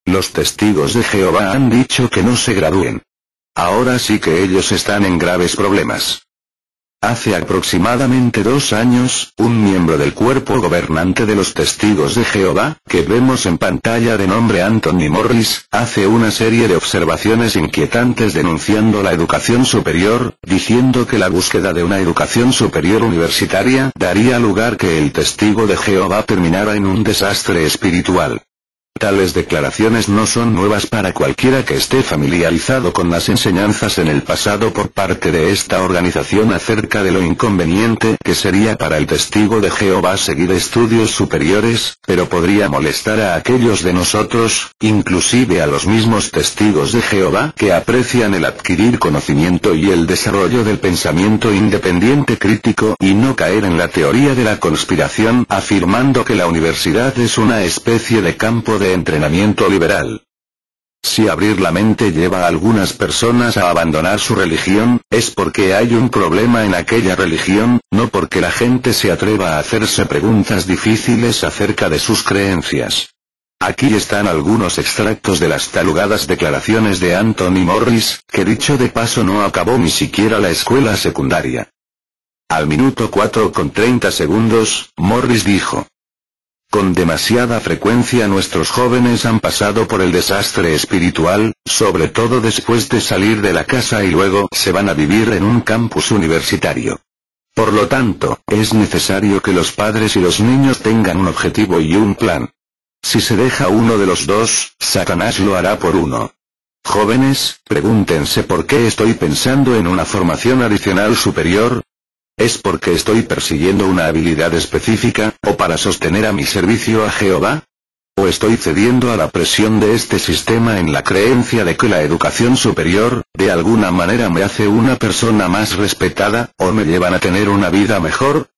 Los testigos de Jehová han dicho que no se gradúen. Ahora sí que ellos están en graves problemas. Hace aproximadamente 2 años, un miembro del cuerpo gobernante de los Testigos de Jehová, que vemos en pantalla de nombre Anthony Morris, hace una serie de observaciones inquietantes denunciando la educación superior, diciendo que la búsqueda de una educación superior universitaria daría lugar que el Testigo de Jehová terminara en un desastre espiritual. Tales declaraciones no son nuevas para cualquiera que esté familiarizado con las enseñanzas en el pasado por parte de esta organización acerca de lo inconveniente que sería para el Testigo de Jehová seguir estudios superiores, pero podría molestar a aquellos de nosotros, inclusive a los mismos Testigos de Jehová que aprecian el adquirir conocimiento y el desarrollo del pensamiento independiente crítico y no caer en la teoría de la conspiración afirmando que la universidad es una especie de campo de entrenamiento liberal. Si abrir la mente lleva a algunas personas a abandonar su religión, es porque hay un problema en aquella religión, no porque la gente se atreva a hacerse preguntas difíciles acerca de sus creencias. Aquí están algunos extractos de las talugadas declaraciones de Anthony Morris, que dicho de paso no acabó ni siquiera la escuela secundaria. Al minuto 4:30, Morris dijo: con demasiada frecuencia nuestros jóvenes han pasado por el desastre espiritual, sobre todo después de salir de la casa y luego se van a vivir en un campus universitario. Por lo tanto, es necesario que los padres y los niños tengan un objetivo y un plan. Si se deja uno de los dos, Satanás lo hará por uno. Jóvenes, pregúntense por qué estoy pensando en una formación adicional superior. ¿Es porque estoy persiguiendo una habilidad específica, o para sostener a mi servicio a Jehová? ¿O estoy cediendo a la presión de este sistema en la creencia de que la educación superior, de alguna manera me hace una persona más respetada, o me llevan a tener una vida mejor?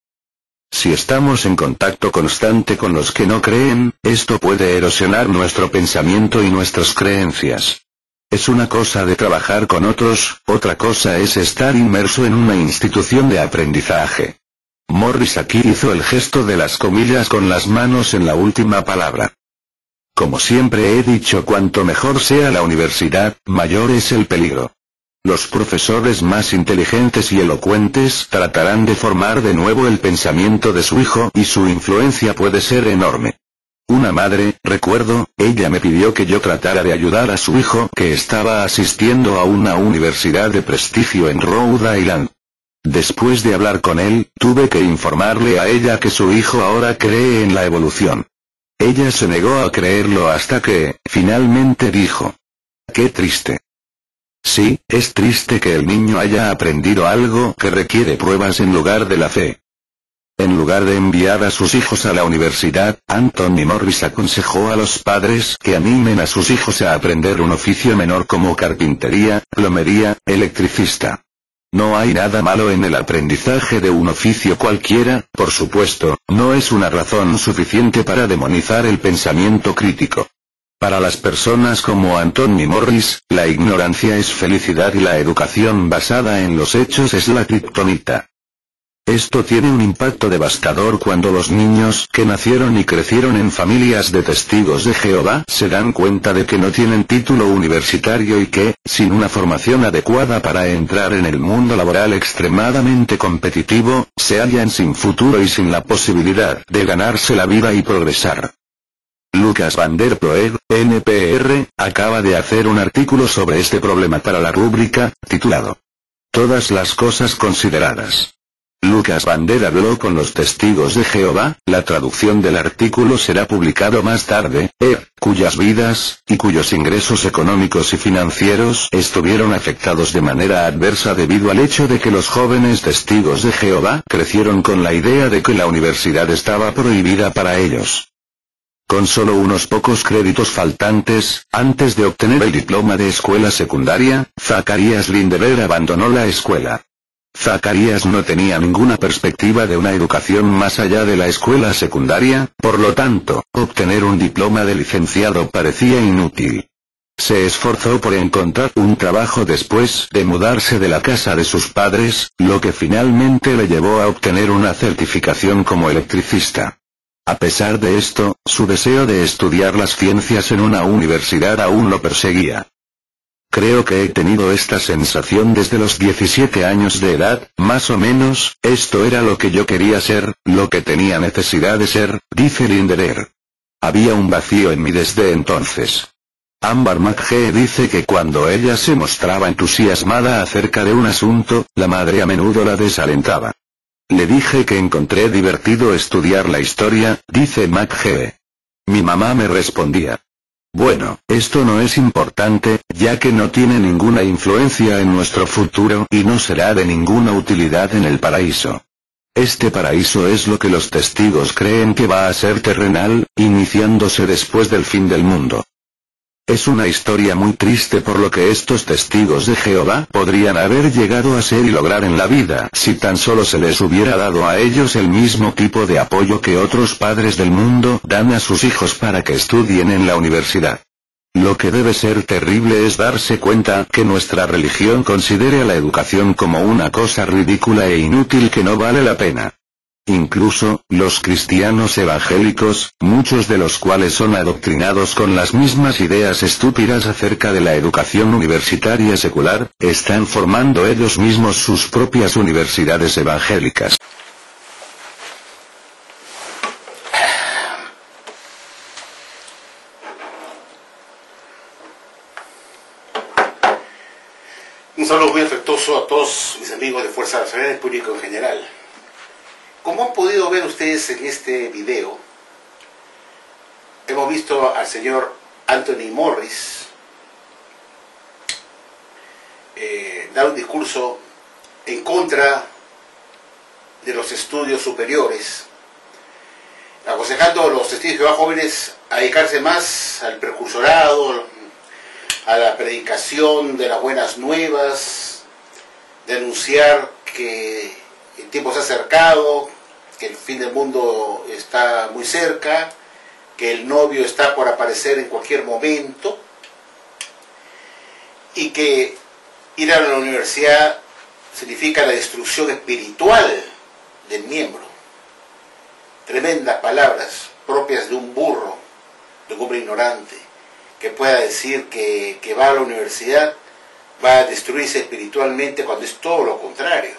Si estamos en contacto constante con los que no creen, esto puede erosionar nuestro pensamiento y nuestras creencias. Es una cosa de trabajar con otros, otra cosa es estar inmerso en una institución de aprendizaje. Morris aquí hizo el gesto de las comillas con las manos en la última palabra. Como siempre he dicho, cuanto mejor sea la universidad, mayor es el peligro. Los profesores más inteligentes y elocuentes tratarán de formar de nuevo el pensamiento de su hijo y su influencia puede ser enorme. Una madre, recuerdo, ella me pidió que yo tratara de ayudar a su hijo que estaba asistiendo a una universidad de prestigio en Rhode Island. Después de hablar con él, tuve que informarle a ella que su hijo ahora cree en la evolución. Ella se negó a creerlo hasta que, finalmente dijo: ¡qué triste! Sí, es triste que el niño haya aprendido algo que requiere pruebas en lugar de la fe. En lugar de enviar a sus hijos a la universidad, Anthony Morris aconsejó a los padres que animen a sus hijos a aprender un oficio menor como carpintería, plomería, electricista. No hay nada malo en el aprendizaje de un oficio cualquiera, por supuesto, no es una razón suficiente para demonizar el pensamiento crítico. Para las personas como Anthony Morris, la ignorancia es felicidad y la educación basada en los hechos es la kriptonita. Esto tiene un impacto devastador cuando los niños que nacieron y crecieron en familias de testigos de Jehová se dan cuenta de que no tienen título universitario y que, sin una formación adecuada para entrar en el mundo laboral extremadamente competitivo, se hallan sin futuro y sin la posibilidad de ganarse la vida y progresar. Lucas van der Ploeg, NPR, acaba de hacer un artículo sobre este problema para la rúbrica, titulado Todas las cosas consideradas. Lucas van der habló con los testigos de Jehová, la traducción del artículo será publicado más tarde, cuyas vidas, y cuyos ingresos económicos y financieros estuvieron afectados de manera adversa debido al hecho de que los jóvenes testigos de Jehová crecieron con la idea de que la universidad estaba prohibida para ellos. Con solo unos pocos créditos faltantes, antes de obtener el diploma de escuela secundaria, Zacarías Linderer abandonó la escuela. Zacarías no tenía ninguna perspectiva de una educación más allá de la escuela secundaria, por lo tanto, obtener un diploma de licenciado parecía inútil. Se esforzó por encontrar un trabajo después de mudarse de la casa de sus padres, lo que finalmente le llevó a obtener una certificación como electricista. A pesar de esto, su deseo de estudiar las ciencias en una universidad aún lo perseguía. Creo que he tenido esta sensación desde los 17 años de edad, más o menos. Esto era lo que yo quería ser, lo que tenía necesidad de ser, dice Linderer. Había un vacío en mí desde entonces. Amber McGee dice que cuando ella se mostraba entusiasmada acerca de un asunto, la madre a menudo la desalentaba. Le dije que encontré divertido estudiar la historia, dice McGee. Mi mamá me respondía: bueno, esto no es importante, ya que no tiene ninguna influencia en nuestro futuro y no será de ninguna utilidad en el paraíso. Este paraíso es lo que los testigos creen que va a ser terrenal, iniciándose después del fin del mundo. Es una historia muy triste por lo que estos testigos de Jehová podrían haber llegado a ser y lograr en la vida si tan solo se les hubiera dado a ellos el mismo tipo de apoyo que otros padres del mundo dan a sus hijos para que estudien en la universidad. Lo que debe ser terrible es darse cuenta que nuestra religión considere a la educación como una cosa ridícula e inútil que no vale la pena. Incluso, los cristianos evangélicos, muchos de los cuales son adoctrinados con las mismas ideas estúpidas acerca de la educación universitaria secular, están formando ellos mismos sus propias universidades evangélicas. Un saludo muy afectuoso a todos mis amigos de Fuerza Nacional y público en general. Como han podido ver ustedes en este video, hemos visto al señor Anthony Morris dar un discurso en contra de los estudios superiores, aconsejando a los testigos de Jehová jóvenes a dedicarse más al precursorado, a la predicación de las buenas nuevas, de anunciar que el tiempo se ha acercado, que el fin del mundo está muy cerca, que el novio está por aparecer en cualquier momento, y que ir a la universidad significa la destrucción espiritual del miembro. Tremendas palabras propias de un burro, de un hombre ignorante, que pueda decir que va a la universidad, va a destruirse espiritualmente, cuando es todo lo contrario.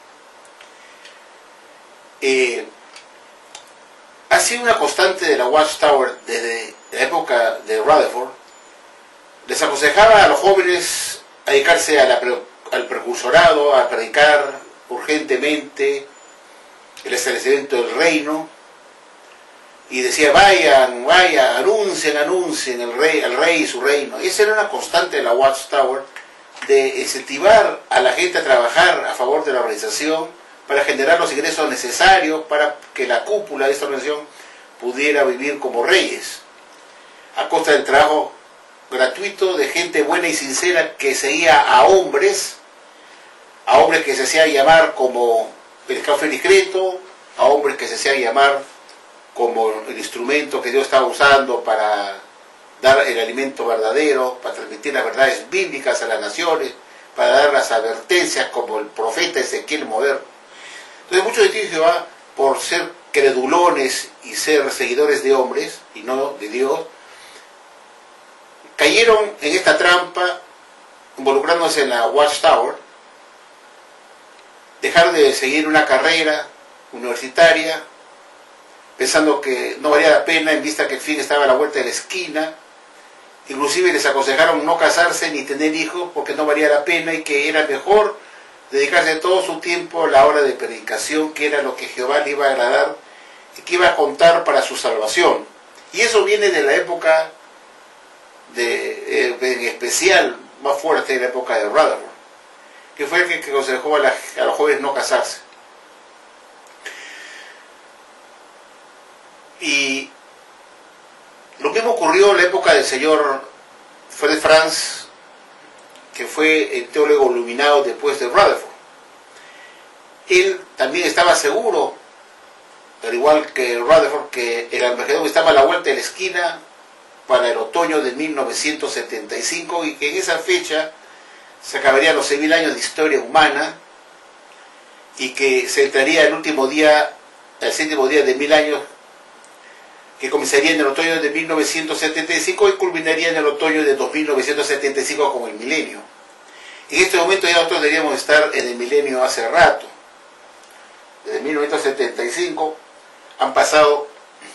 Ha sido una constante de la Watchtower desde la época de Rutherford. Les aconsejaba a los jóvenes a dedicarse al precursorado, a predicar urgentemente el establecimiento del reino, y decía: vayan, anuncien al rey y su reino. Y esa era una constante de la Watchtower, de incentivar a la gente a trabajar a favor de la organización, para generar los ingresos necesarios para que la cúpula de esta organización pudiera vivir como reyes, a costa del trabajo gratuito de gente buena y sincera que seguía a hombres que se hacían llamar como el café discreto, a hombres que se hacían llamar como el instrumento que Dios estaba usando para dar el alimento verdadero, para transmitir las verdades bíblicas a las naciones, para dar las advertencias como el profeta Ezequiel moderno. Entonces muchos testigos de Jehová, por ser credulones y ser seguidores de hombres y no de Dios, cayeron en esta trampa, involucrándose en la Watchtower, dejar de seguir una carrera universitaria, pensando que no valía la pena en vista que el fin estaba a la vuelta de la esquina. Inclusive les aconsejaron no casarse ni tener hijos porque no valía la pena, y que era mejor dedicarse todo su tiempo a la hora de predicación, que era lo que Jehová le iba a agradar y que iba a contar para su salvación. Y eso viene de la época en especial más fuerte, de la época de Rutherford, que fue el que aconsejó a los jóvenes no casarse. Y lo mismo ocurrió en la época del señor Fred Franz, que fue el teólogo iluminado después de Rutherford. Él también estaba seguro, al igual que Rutherford, que el Armagedón estaba a la vuelta de la esquina para el otoño de 1975, y que en esa fecha se acabarían los 6.000 años de historia humana, y que se entraría el séptimo día de 1000 años, que comenzaría en el otoño de 1975 y culminaría en el otoño de 2975 con el milenio. En este momento ya nosotros deberíamos estar en el milenio hace rato. Desde 1975 han pasado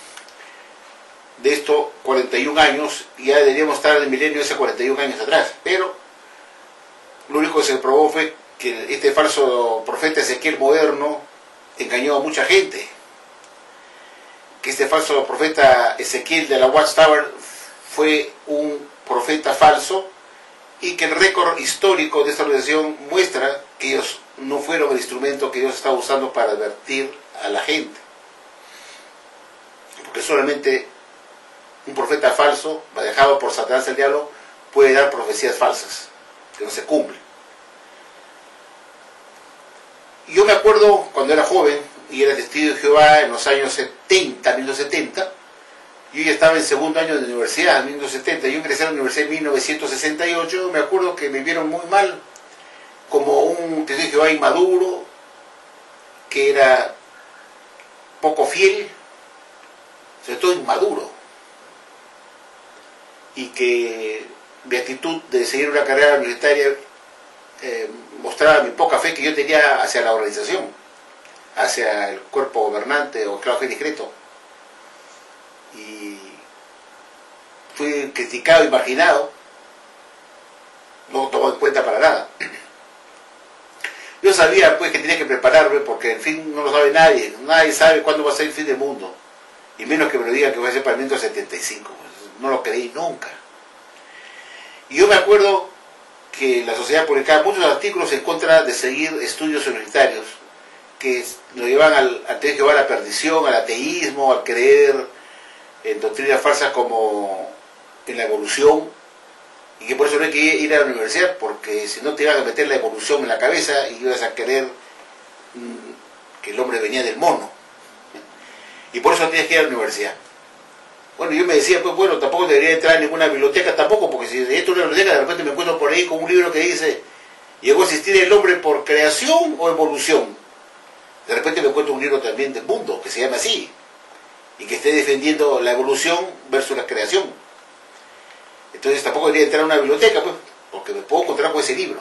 de esto 41 años y ya deberíamos estar en el milenio hace 41 años atrás. Pero lo único que se probó fue que este falso profeta Ezequiel moderno engañó a mucha gente. Que este falso profeta Ezequiel de la Watchtower fue un profeta falso y que el récord histórico de esta organización muestra que ellos no fueron el instrumento que Dios estaba usando para advertir a la gente. Porque solamente un profeta falso, manejado por Satanás el diablo, puede dar profecías falsas, que no se cumplen. Yo me acuerdo cuando era joven y era testigo de Jehová en los años 1970, yo ya estaba en segundo año de universidad, en 1970, yo ingresé a la universidad en 1968, me acuerdo que me vieron muy mal, como un testigo de Jehová inmaduro, que era poco fiel, sobre todo inmaduro, y que mi actitud de seguir una carrera universitaria mostraba mi poca fe que yo tenía hacia la organización, hacia el cuerpo gobernante o claro, fe discreto. Y fui criticado y marginado, no tomado en cuenta para nada. Yo sabía pues que tenía que prepararme porque el fin no lo sabe nadie, nadie sabe cuándo va a ser el fin del mundo, y menos que me lo digan que va a ser para el 1975, pues, no lo creí nunca. Y yo me acuerdo que la sociedad publicaba muchos artículos en contra de seguir estudios universitarios que nos llevan al tener que llevar a la perdición, al ateísmo, al creer en doctrinas falsas como en la evolución, y que por eso no hay que ir a la universidad, porque si no te iban a meter la evolución en la cabeza y ibas a creer que el hombre venía del mono, y por eso tienes que ir a la universidad. Bueno, yo me decía, pues bueno, tampoco debería entrar en ninguna biblioteca tampoco, porque si entro en una biblioteca de repente me encuentro por ahí con un libro que dice ¿llegó a existir el hombre por creación o evolución? De repente me encuentro un libro también del mundo, que se llama así, y que esté defendiendo la evolución versus la creación. Entonces tampoco debería entrar a una biblioteca, pues, porque me puedo encontrar con ese libro.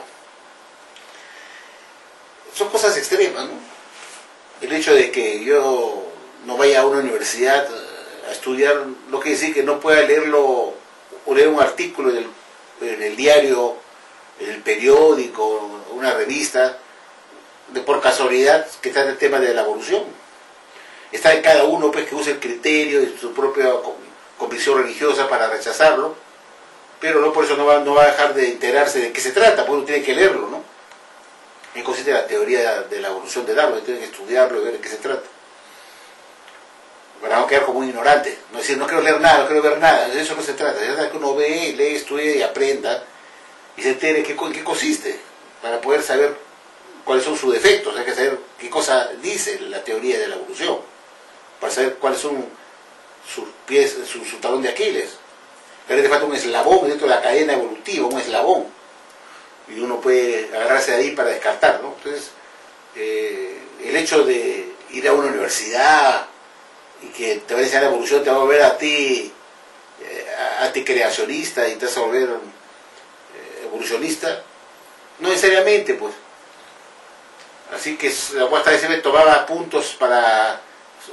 Son cosas extremas, ¿no? El hecho de que yo no vaya a una universidad a estudiar no quiere decir que no pueda leerlo o leer un artículo en el diario, en el periódico, una revista, por casualidad, que trata el tema de la evolución. Está en cada uno pues que use el criterio de su propia convicción religiosa para rechazarlo, pero no por eso no va a dejar de enterarse de qué se trata, porque uno tiene que leerlo, ¿no? Es consiste la teoría de la evolución de Darwin, tiene que estudiarlo y ver de qué se trata. Para no quedar como un ignorante, no decir no quiero leer nada, no quiero ver nada, de eso no se trata, se trata que uno ve, lee, estudia y aprenda y se entere en qué consiste, para poder saber cuáles son sus defectos, hay que saber qué cosa dice la teoría de la evolución, para saber cuáles son sus pies, su talón de Aquiles. A veces le falta un eslabón dentro de la cadena evolutiva, un eslabón, y uno puede agarrarse de ahí para descartar, ¿no? Entonces, el hecho de ir a una universidad y que te va a enseñar la evolución, te va a volver a ti anticreacionista y te vas a volver evolucionista, no necesariamente, pues. Así que la Watchtower tomaba puntos para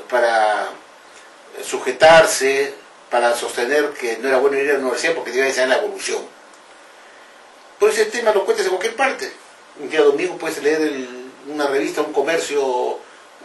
sujetarse, para sostener que no era bueno ir a la universidad porque te iba a enseñar la evolución. Pero ese tema lo cuentas en cualquier parte. Un día domingo puedes leer una revista, un comercio,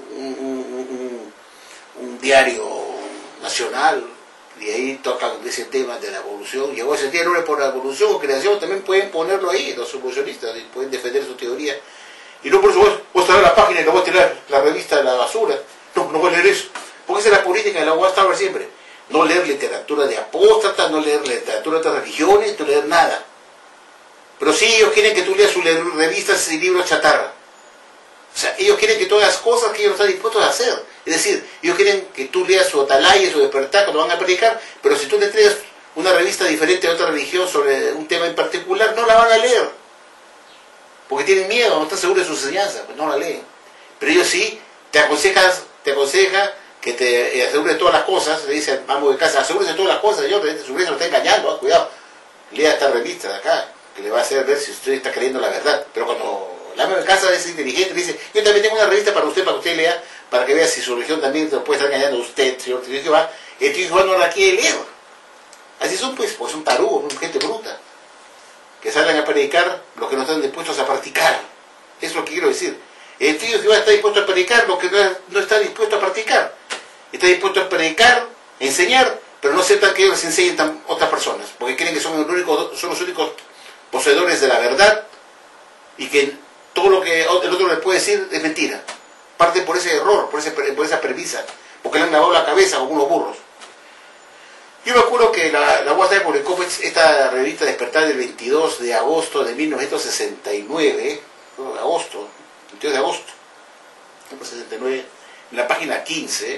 un diario nacional, y ahí tocan ese tema de la evolución. Llegó ese día, no por la evolución o creación, también pueden ponerlo ahí, los evolucionistas, y pueden defender su teoría. Y no por eso vos traer la página y no voy a tirar la revista a la basura. No voy a leer eso. Porque esa es la política de la Watchtower siempre. No leer literatura de apóstatas, no leer literatura de otras religiones, no leer nada. Pero sí, ellos quieren que tú leas sus revistas y libros chatarra. O sea, ellos quieren que todas las cosas que ellos no están dispuestos a hacer. Es decir, ellos quieren que tú leas su atalaya, su despertar cuando van a predicar, pero si tú le entregas una revista diferente de otra religión sobre un tema en particular, no la van a leer. Porque tienen miedo, no están seguros de su enseñanza, pues no la leen. Pero ellos sí te aconseja que te asegure todas las cosas, le dice al amo de casa, asegúrese todas las cosas, señor, su vecino lo está engañando, cuidado, lea esta revista de acá, que le va a hacer ver si usted está creyendo la verdad. Pero cuando el amo de casa es inteligente, le dice, yo también tengo una revista para que usted lea, para que vea si su religión también lo puede estar engañando a usted, señor tío Jehová. El tío Jehová no la quiere leer. Así son, pues son tarugos, gente bruta, que salen a predicar lo que no están dispuestos a practicar. Eso es lo que quiero decir. El tío Jehová está dispuesto a predicar lo que no está dispuesto a practicar. Está dispuesto a predicar, enseñar, pero no aceptan que ellos les enseñen otras personas, porque creen que son los únicos poseedores de la verdad y que todo lo que el otro les puede decir es mentira. Parte por ese error, por esa premisa, porque le han lavado la cabeza con unos burros. Yo me acuerdo que la Watchtower publicó esta revista Despertar del 22 de agosto de 1969, agosto, 22 de agosto, 1969, en la página 15,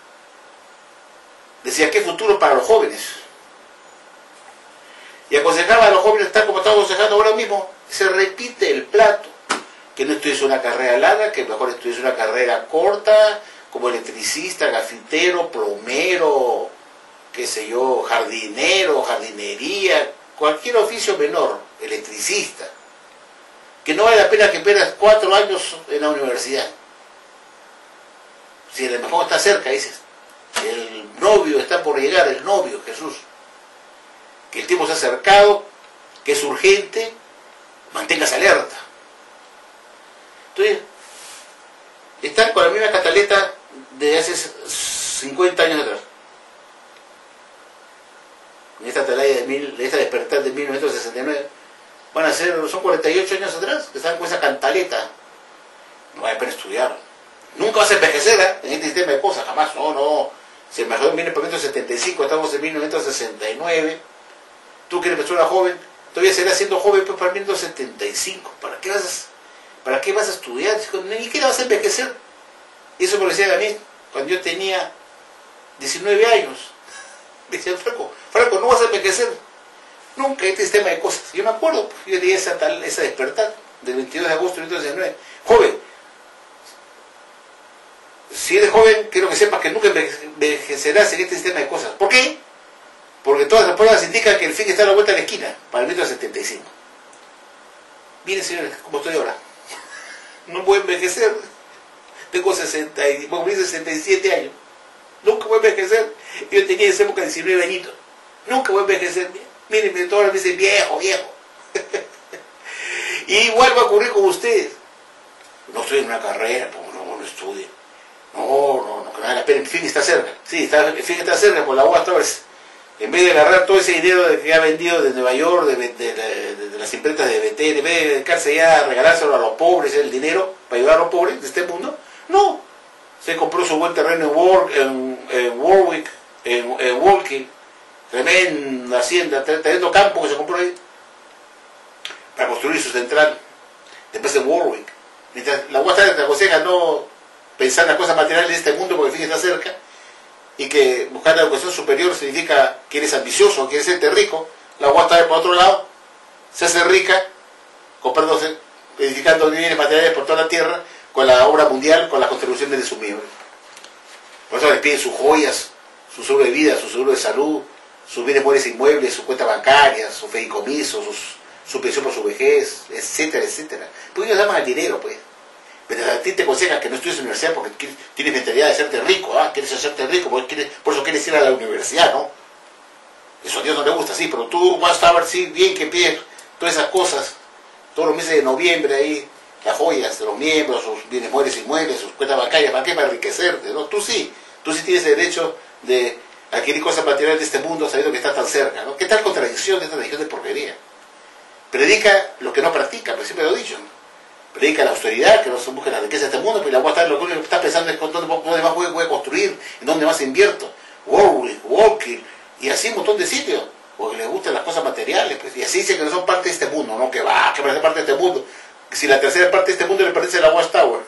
decía, ¿qué futuro para los jóvenes? Y aconsejaba a los jóvenes, tal como estamos aconsejando ahora mismo, se repite el plato, que no estudies una carrera larga, que mejor estudies una carrera corta, como electricista, gafitero, plomero, qué sé yo, jardinero, jardinería, cualquier oficio menor, electricista, que no vale la pena que pierdas 4 años en la universidad. Si a lo mejor está cerca, dices, el novio está por llegar, el novio, Jesús, que el tiempo se ha acercado, que es urgente, mantengas alerta. Entonces, están con la misma cataleta de hace 50 años atrás. En esta atalaya de esta Despertar de 1969, son 48 años atrás, que están con esa cantaleta. No vale la pena estudiar. Nunca vas a envejecer, ¿eh? En este sistema de cosas, jamás, no. Si el mejor viene por 1975, estamos en 1969. Tú que eres persona joven, todavía serás siendo joven pues para 1975. ¿Para qué vas a estudiar? Ni siquiera vas a envejecer. Y eso me lo decían a mí cuando yo tenía 19 años. Me decían, Franco, no vas a envejecer nunca este sistema de cosas. Yo me acuerdo, yo leí esa Despertar del 22 de agosto de 1919. Joven, si eres joven, quiero que sepas que nunca envejecerás en este sistema de cosas. ¿Por qué? Porque todas las pruebas indican que el fin está a la vuelta de la esquina, para el 1975. Miren, señores, cómo estoy ahora. No voy a envejecer. Tengo 67 años. Nunca voy a envejecer. Yo tenía en esa época 19 añitos. Nunca voy a envejecer. Miren, todos me dicen viejo. Y igual va a ocurrir con ustedes. No estoy en una carrera, no estudien. No, que no vale la pena. El fin está cerca. Sí, el fin está cerca por la Watchtower. En vez de agarrar todo ese dinero que ha vendido de Nueva York, de las imprentas de BT, en vez de dedicarse ya a regalárselo a los pobres, el dinero para ayudar a los pobres de este mundo, no. Se compró su buen terreno en Warwick, en Walking, tremenda hacienda, tremendo campo que se compró ahí, para construir su central. Después en Warwick. Mientras la Watchtower te aconseja no pensar en las cosas materiales de este mundo porque el fin está cerca, y que buscar la educación superior significa que eres ambicioso, que quieres serte rico. La Watchtower, por otro lado, se hace rica comprándose, edificando bienes materiales por toda la tierra con la obra mundial, con las contribuciones de sus miembros. Por eso les piden sus joyas, su seguro de vida, su seguro de salud, sus bienes muebles inmuebles, sus cuentas bancarias, sus fideicomisos, su pensión por su vejez, etcétera, etcétera. Porque ellos aman el dinero, pues. Pero a ti te aconsejan que no estudies en la universidad porque tienes mentalidad de hacerte rico, quieres hacerte rico, por eso quieres ir a la universidad, ¿no? Eso a Dios no le gusta, sí, pero tú vas a ver sí, bien que pides todas esas cosas, todos los meses de noviembre ahí, las joyas de los miembros, sus bienes muebles inmuebles, sus cuentas bancarias, ¿para qué? Para enriquecerte, ¿no? Tú sí tienes el derecho de adquirir cosas materiales de este mundo sabiendo que estás tan cerca, ¿no? ¿Qué tal contradicción de esta religión de porquería? Predica lo que no practica, pues siempre lo he dicho, ¿no? Predica la austeridad, que no se busque la riqueza de este mundo, pero la Watchtower lo único que estás pensando es dónde más voy a construir, en dónde más invierto, Warwick, Walking, y así un montón de sitios, porque les gustan las cosas materiales, pues, y así dicen que no son parte de este mundo, no que parece parte de este mundo, si la tercera parte de este mundo le pertenece a la Watchtower.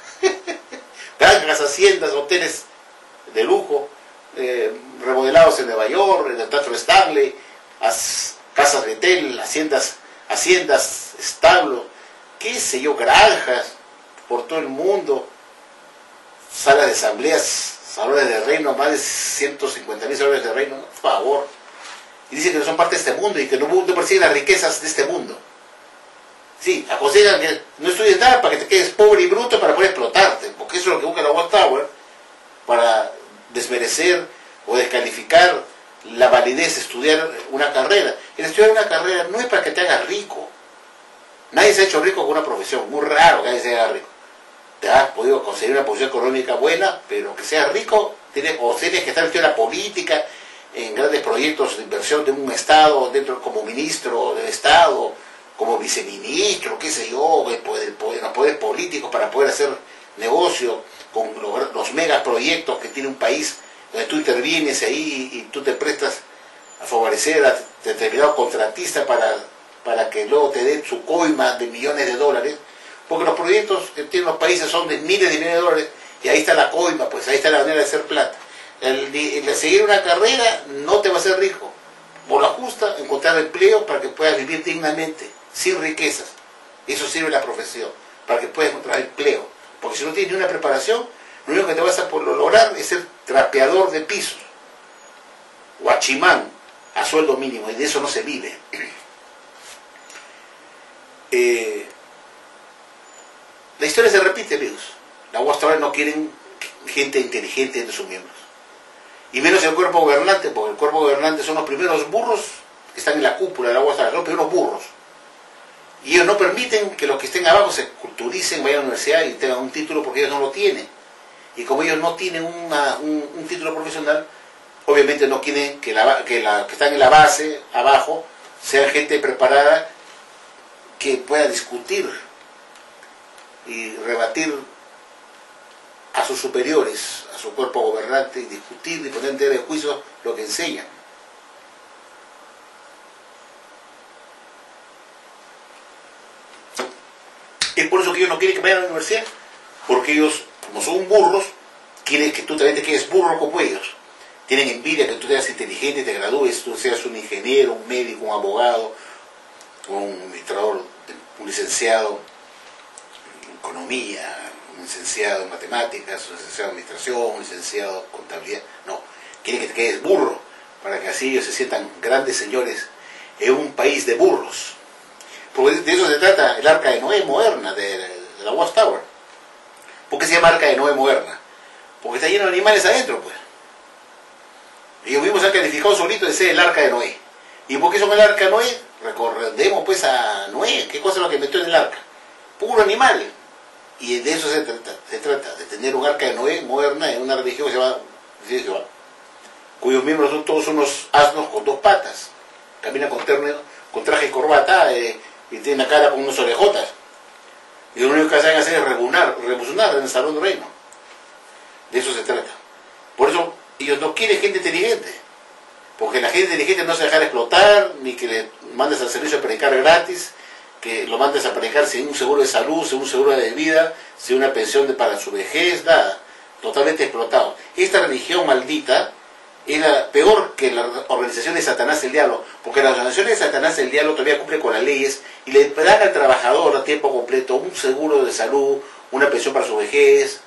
Granjas, haciendas, hoteles de lujo, remodelados en Nueva York, en el Teatro Stanley, casas de hotel, haciendas, establos, qué sé yo, granjas por todo el mundo, salas de asambleas salarios de reino, más de 150.000 salarios de reino, por favor. Y dicen que no son parte de este mundo y que no persiguen las riquezas de este mundo. Sí, aconsejan que no estudies nada para que te quedes pobre y bruto para poder explotarte, porque eso es lo que busca la Watchtower, para desmerecer o descalificar la validez de estudiar una carrera. El estudiar una carrera no es para que te hagas rico. Nadie se ha hecho rico con una profesión, muy raro que nadie se haga rico. Te has podido conseguir una posición económica buena, pero que seas rico, tienes que estar metido en la política, en grandes proyectos de inversión de un Estado, dentro como ministro del Estado, como viceministro, qué sé yo, los poderes políticos para poder hacer negocio con los megaproyectos que tiene un país, donde tú intervienes ahí y tú te prestas a favorecer a determinado contratista para que luego te den su coima de millones de dólares, porque los proyectos que tienen los países son de miles de millones de dólares, y ahí está la coima, pues ahí está la manera de hacer plata. El seguir una carrera no te va a hacer rico. Por la justa, encontrar empleo para que puedas vivir dignamente, sin riquezas. Eso sirve la profesión, para que puedas encontrar empleo. Porque si no tienes ni una preparación, lo único que te vas a lograr es ser trapeador de pisos, guachimán, a sueldo mínimo, y de eso no se vive. La historia se repite, amigos. La Watchtower no quieren gente inteligente entre sus miembros. Y menos el cuerpo gobernante, porque el cuerpo gobernante son los primeros burros que están en la cúpula de la Watchtower, son los primeros burros. Y ellos no permiten que los que estén abajo se culturicen, vayan a la universidad y tengan un título, porque ellos no lo tienen. Y como ellos no tienen un título profesional, obviamente no quieren que que están en la base, abajo, sean gente preparada que pueda discutir y rebatir a sus superiores, a su cuerpo gobernante, y discutir y poner en tela de juicio lo que enseñan. Es por eso que ellos no quieren que vayan a la universidad, porque ellos, como son burros, quieren que tú también te quedes burro como ellos. Tienen envidia que tú seas inteligente, te gradúes, tú seas un ingeniero, un médico, un abogado, un administrador, un licenciado en economía, un licenciado en matemáticas, un licenciado en administración, un licenciado en contabilidad. No, quieren que te quedes burro, para que así ellos se sientan grandes señores en un país de burros. Porque de eso se trata el Arca de Noé moderna, de la Watchtower. ¿Por qué se llama Arca de Noé moderna? Porque está lleno de animales adentro, pues. Ellos mismos han calificado solito de ser el Arca de Noé. ¿Y por qué son el Arca de Noé? Recordemos pues a Noé. ¿Qué cosa es lo que metió en el arca? Puro animal. Y de eso se trata de tener un Arca de Noé moderna en una religión que se llama Jehová, cuyos miembros son todos unos asnos con dos patas. Caminan con traje y corbata, y tienen la cara con unos orejotas. Y lo único que hacen es rebunar en el salón del reino. De eso se trata. Por eso ellos no quieren gente inteligente. Porque la gente inteligente no se deja explotar, ni que le mandes al servicio a predicar gratis, que lo mandes a predicar sin un seguro de salud, sin un seguro de vida, sin una pensión para su vejez, nada. Totalmente explotado. Esta religión maldita era peor que la organización de Satanás el Diablo, porque la organización de Satanás el Diablo todavía cumple con las leyes y le dan al trabajador a tiempo completo un seguro de salud, una pensión para su vejez,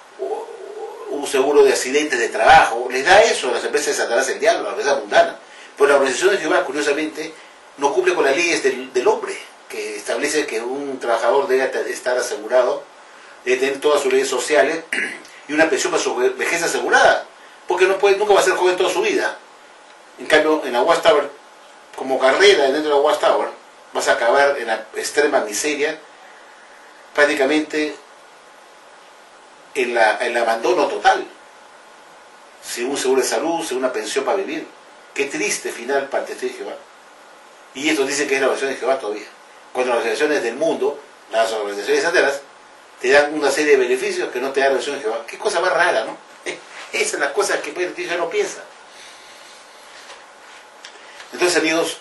un seguro de accidentes de trabajo. Les da eso a las empresas de Satanás el Diablo, a las empresas mundanas. Pues la organización de Jehová, curiosamente, no cumple con las leyes del hombre, que establece que un trabajador debe estar asegurado, debe tener todas sus leyes sociales y una pensión para su vejez asegurada, porque nunca va a ser joven toda su vida. En cambio, en la Watchtower, como carrera dentro de la Watchtower, vas a acabar en la extrema miseria, prácticamente en el abandono total, sin un seguro de salud, sin una pensión para vivir. Qué triste final para el testigo de Jehová. Y esto dice que es la organización de Jehová todavía. Cuando las organizaciones del mundo, las organizaciones satánicas, te dan una serie de beneficios que no te da la organización de Jehová. Qué cosa más rara, ¿no? Esas son las cosas que el testigo no piensa. Entonces, amigos,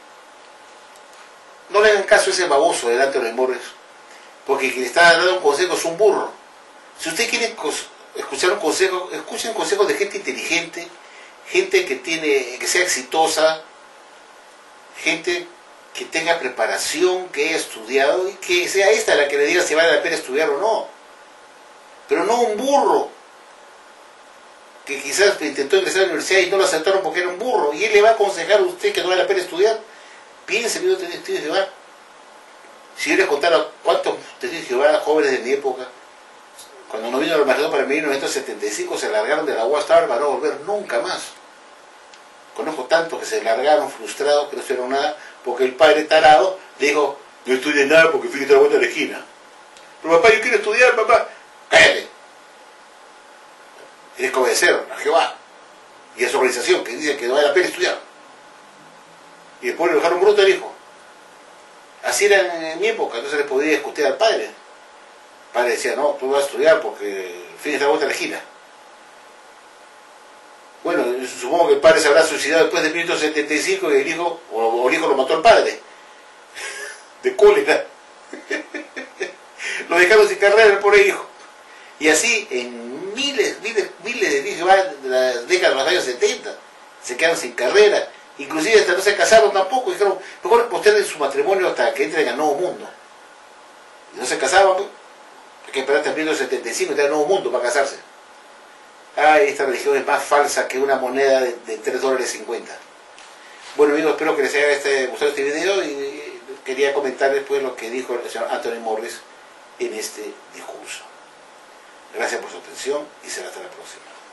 no le hagan caso a ese baboso delante de los morres, porque quien está dando un consejo es un burro. Si usted quiere escuchar un consejo, escuchen consejos de gente inteligente, gente que sea exitosa, gente que tenga preparación, que haya estudiado, y que sea esta la que le diga si vale la pena estudiar o no. Pero no un burro que quizás intentó ingresar a la universidad y no lo aceptaron porque era un burro, y él le va a aconsejar a usted que no vale la pena estudiar. Piense que yo tenía testigos de Jehová. Si yo les contara cuántos testigos de Jehová jóvenes de mi época, cuando no vino el Armagedón para 1975, se largaron de la Watchtower para no volver nunca más. Conozco tantos que se largaron frustrados, que no hicieron nada, porque el padre tarado le dijo, no estudies nada porque fíjate la vuelta de la esquina. Pero papá, yo quiero estudiar, papá. Cállate. Tienes que obedecer a Jehová y a su organización que dice que no vale la pena estudiar. Y después le dejaron bruto al hijo. Así era en mi época, entonces le podía discutir al padre. El padre decía, no, tú vas a estudiar porque fíjate la vuelta de la esquina. Bueno, supongo que el padre se habrá suicidado después de 1975 y el hijo, o el hijo lo mató al padre. De cólera. Lo dejaron sin carrera el pobre hijo. Y así en miles de hijos de las décadas de los años 70 se quedaron sin carrera. Inclusive hasta no se casaron tampoco. Dijeron, mejor posterguen su matrimonio hasta que entren al Nuevo Mundo. Y no se casaban, pues. Hay que esperar hasta 1975 y entrar al Nuevo Mundo para casarse. Ay, esta religión es más falsa que una moneda de $3.50. Bueno amigos, espero que les haya gustado este video y quería comentar después lo que dijo el señor Anthony Morris en este discurso. Gracias por su atención y será hasta la próxima.